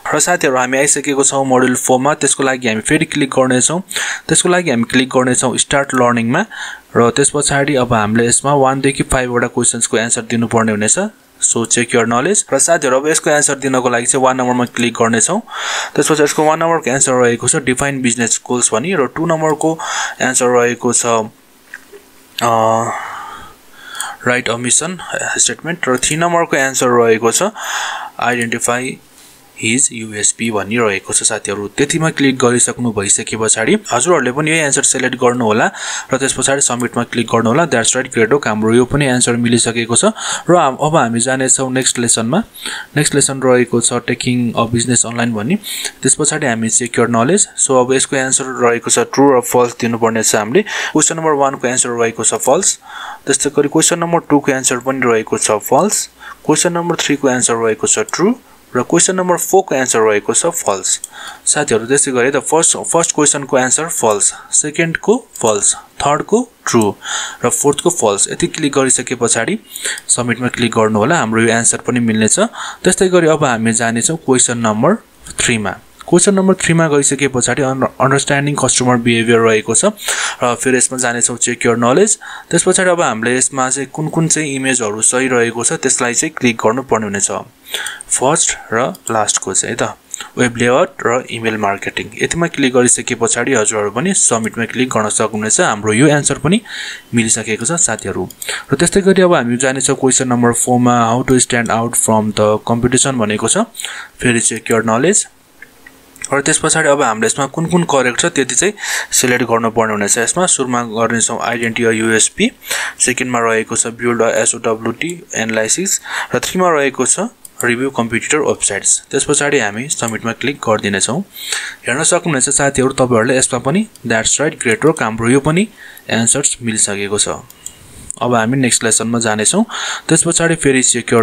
र साथीहरु हामी आइसकेको छौं मोड्युल 4 मा त्यसको लागि हामी फेरि क्लिक गर्ने छौं त्यसको लागि हामी क्लिक गर्ने छौं स्टार्ट लर्निङ मा र त्यसपछि अब हामीले यसमा 1 देखि 5 वटा क्वेशन्सको आन्सर दिनुपर्ने हुनेछ सो चेक योर नलेज र साथीहरु अब यसको आन्सर दिनको लागि चाहिँ 1 नम्बरमा क्लिक गर्ने छौं त्यसपछि यसको 1 नम्बरको आन्सर रहेको छ डिफाइन बिजनेस गोल्स भनी र 2 नम्बरको आन्सर रहेको छ राइट अ मिशन स्टेटमेन्ट र 3 नम्बरको आन्सर रहेको छ आइडेन्टिफाई हिज यूएसपी भनि रहेको छ साथीहरु त्यतिमा क्लिक गरिसक्नु भइसकेपछि हजुरहरुले पनि यही आन्सर सिलेक्ट गर्नु होला र त्यसपछि सबमिटमा क्लिक गर्नु होला दैट्स राइट ग्रेट हो हाम्रो यो पनि आन्सर मिलिसकेको छ र अब हामी जाने छौं नेक्स्ट लेसनमा नेक्स्ट लेसन रहेको छ टेकिङ अ बिजनेस अनलाइन भनि त्यसपछि हामी चेक योर नलेज सो अब यसको आन्सर रहेको छ ट्रू र फल्स दिनुपर्ने छ हामीले क्वेशन नम्बर 1 को आन्सर रहेको छ फल्स त्यस्तै गरी क्वेशन नम्बर 2 को आन्सर पनि रहेको छ फल्स क्वेशन नम्बर 3 को आन्सर रहेको छ ट्रू र क्वेशन नम्बर 4 को आन्सर रहेको छ फल्स साथीहरु त्यसै गरी त फर्स्ट क्वेशन को आन्सर फल्स सेकेन्ड को फल्स थर्ड को ट्रू र फोर्थ को फल्स यति क्लिक गरिसकेपछि सबमिटमा क्लिक गर्नु होला हाम्रो यो आन्सर पनि मिल्ने छ त्यस्तै गरी अब हामी जाने छौं क्वेशन नम्बर 3 मा क्वेशन नम्बर 3 मा गइसकेपछि अन्डरस्ट्यान्डिङ कस्टमर बिहेभियर रहेको छ र फेरि यसमा जाने छौं चेक योर नलेज त्यसपछि अब हामीले यसमा चाहिँ कुन चाहिँ इमेजहरु सही रहेको छ त्यसलाई चाहिँ क्लिक गर्नु पर्ने हुनेछ फर्स्ट र लास्ट को चाहिँ त वेब लेआउट र इमेल मार्केटिङ यतिमा क्लिक गरिसकेपछि हजुरहरु पनि सबमिटमा क्लिक गर्न सक्नुहुनेछ हाम्रो यो आन्सर पनि मिलिसकेको छ साथीहरु र त्यस्तै गरी अब हामी जाने छौं क्वेशन नम्बर 4 मा how to stand out from the competition भनेको छ फेरि चेक योर नलेज र त्यसपछि अब हामीले यसमा कुन करेक्ट छ त्यति चाहिँ सिलेक्ट गर्नुपर्ने हुनेछ यसमा सुरुमा गर्ने छौं आइडेन्टिटी यूएसपी सेकेन्डमा रहेको छ बिल्ड अ एसओडब्ल्यूटी एनालाइसिस र 3 मा रहेको छ रिभ्यू कम्पिटिटर वेबसाइट्स त्यसपछि हामी सबमिटमा क्लिक गर्दिने छौं हेर्न सक्नुहुनेछ साथीहरु तपाईहरुले यसमा पनि दैट्स राइट ग्रेट हो हाम्रो यो पनि आन्सर्स मिलिसकेको छ अब हामी नेक्स्ट लेसनमा जाने छौं त्यसपछि फेरि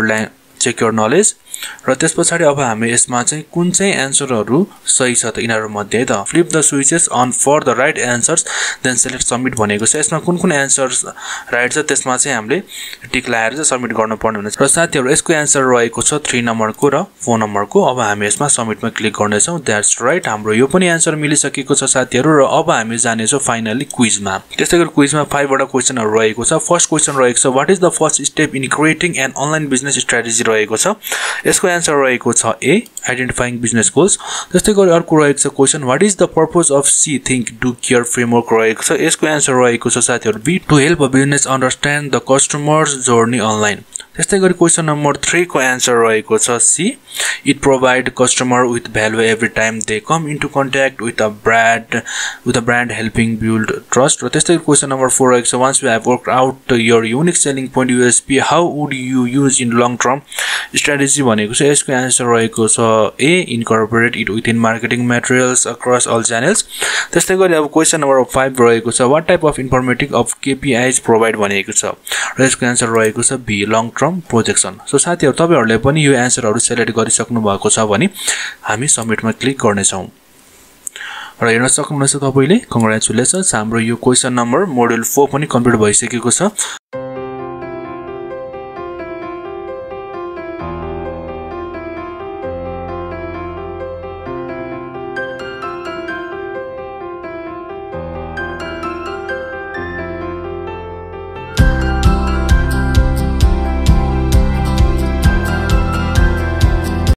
चेक योर नलेज र त्यसपछि अब हामी यसमा चाहिँ कुन चाहिँ आन्सरहरु सही छ त यिनीहरु मध्ये त flip the switches on for the right answers then select submit भनेको छ यसमा कुन आन्सर्स राइट छ त्यसमा चाहिँ हामीले टिक लगाएर चाहिँ सबमिट गर्नुपर्ने हुनेछ र साथीहरु यसको आन्सर रहेको छ 3 नम्बरको र 4 नम्बरको अब हामी यसमा सबमिटमा क्लिक गर्ने छौं दैट्स राइट हाम्रो यो पनि आन्सर मिलिसकेको छ साथीहरु र अब हामी जाने छौं फाइनली क्विजमा त्यस्तै गरी क्विजमा 5 वटा क्वेशनहरु रहेको छ फर्स्ट क्वेशन रहेको छ what is the first step in creating an online business strategy रहेको छ यसको आन्सर रहेको छ ए आइडेन्टिफाइङ बिजनेस गोल्स त्यस्तै गरी अर्को रहेको छ question what is the purpose of see think do care framework रहेको छ यसको आन्सर रहेको छ साथीहरु B to help a business understand the customer's journey online त्यस्तै गरी क्वेशन नम्बर 3 को आन्सर रहेको छ C it provide customer with value every time they come into contact with a brand helping build trust र त्यस्तै question number 4 रहेको छ once you have worked out your unique selling point USP how would you use in long term strategy भनेको छ यसको answer रहेको छ A incorporate it within marketing materials across all channels त्यस्तै गरी अब क्वेशन नम्बर 5 रहेको छ what type of informative of KPIs provide भनेको छ र यसको आन्सर रहेको छ B long term projection so साथीहरु तपाईहरुले पनि यो आन्सरहरु सिलेक्ट गरिसक्नु भएको छ भने हामी सबमिटमा क्लिक गर्ने छौं र हेर्न सक्नुहुनेछ तपाईले कंग्रेचुलेसन्स हाम्रो यो क्वेशन नम्बर मोड्युल 4 पनि कम्प्लिट भइसकेको छ